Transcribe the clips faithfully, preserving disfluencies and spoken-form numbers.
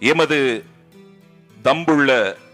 எமது தம்புள்ள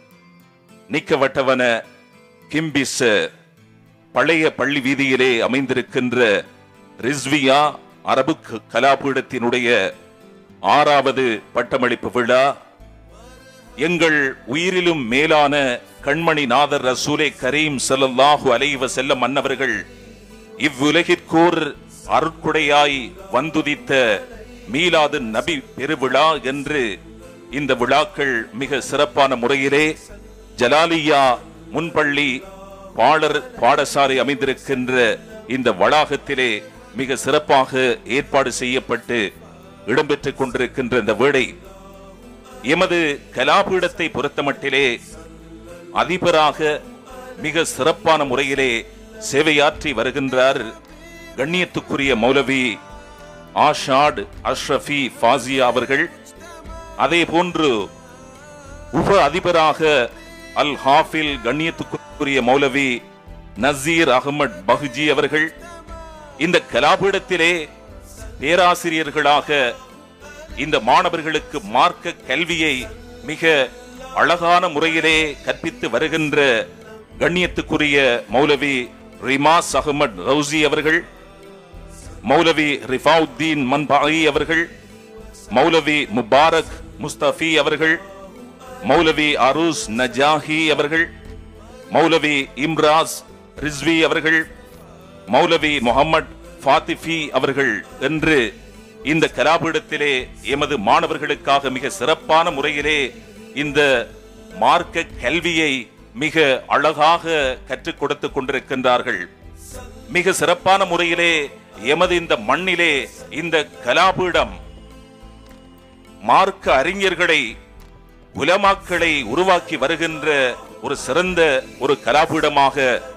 நிக்கவட்டவன கிம்பிஸ் பழைய பள்ளி வீதியிலே அமைந்திருக்கின்ற ரிஸ்வியா அரபு கலாபீடத்தினுடைய ஆறாவது பட்டமளிப்பு விழா எங்கள் உயிரிலும் மேலான கண்மணி நாதர் ரசூலே கரீம் ஸல்லல்லாஹு அலைஹி வஸல்லம் அன்னவர்கள் இவ்வுலகிற்கோர் அருட்கொடையாய் வந்துதித்த மீலாது நபி பெருவிழா என்று இந்த விழாக்கள் மிக சிறப்பான முறையிலே ஜலாலியா முன்பள்ளி பாடர் பாடசாலை அமைந்திருக்கின்ற இந்த வளாகத்திலே மிக சிறப்பாக ஏற்பாடு செய்யப்பட்டு இடம்பெற்றுக் கொண்டிருக்கின்ற இந்த வேளை எமது கலாபீடத்தை பொறுத்தமட்டிலே அதிபராக மிக சிறப்பான முறையிலே சேவையாற்றி வருகின்றார் கண்ணியத்துக்குரிய மௌலவி ஆஷாட் அஷ்ரஃபி ஃபாசியா அவர்கள். அதே போன்று உப அதிபராக அல் ஹாஃபில் கண்ணியத்துக்குரிய மௌலவி நசீர் அகமது பஹ்ஜி அவர்கள். இந்த கலாபீடத்திலே பேராசிரியர்களாக இந்த மாணவர்களுக்கு மார்க்க கல்வியை மிக அழகான முறையிலே கற்பித்து வருகின்ற கண்ணியத்துக்குரிய மௌலவி ரிமாஸ் அகமது ரவுசி அவர்கள், மௌலவி ரிஃபாவுத்தீன் மன்பாயி அவர்கள், மௌலவி முபாரக் முஸ்தபி அவர்கள், மௌலவி அரூஸ் நஜாஹி அவர்கள், மௌலவி இம்ராஸ் ரிஸ்வி அவர்கள், மௌலவி முகமது ஃபாத்திஃபி அவர்கள் என்று இந்த கலாபீடத்திலே எமது மாணவர்களுக்காக மிக சிறப்பான முறையிலே இந்த மார்க்க கல்வியை மிக அழகாக கற்றுக் கொடுத்துக் கொண்டிருக்கின்றார்கள். மிக சிறப்பான முறையிலே எமது இந்த மண்ணிலே இந்த கலாபீடம் மார்க்க அறிஞர்களை உலமாக்களை உருவாக்கி வருகின்ற ஒரு சிறந்த ஒரு கலாபீடமாக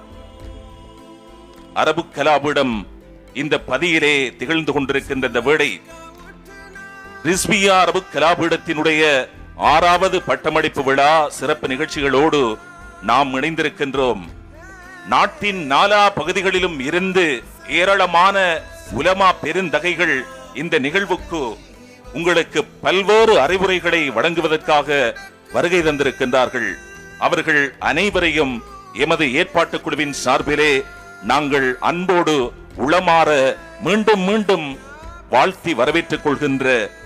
அரபு கலாபீடம் இந்த பதியிலே திகழ்ந்து கொண்டிருக்கின்ற இந்த வேளை ரிஸ்வியா அரபு கலாபீடத்தினுடைய ஆறாவது பட்டமளிப்பு விழா சிறப்பு நிகழ்ச்சிகளோடு நாம் இணைந்திருக்கின்றோம். நாட்டின் நாலா பகுதிகளிலும் இருந்து ஏராளமான உலமா பெருந்தகைகள் இந்த நிகழ்வுக்கு உங்களுக்கு பல்வேறு அறிவுரைகளை வழங்குவதற்காக வருகை தந்திருக்கின்றார்கள். அவர்கள் அனைவரையும் எமது ஏற்பாட்டு குழுவின் சார்பிலே நாங்கள் அன்போடு உளமாற மீண்டும் மீண்டும் வாழ்த்தி வரவேற்றுக் கொள்கின்ற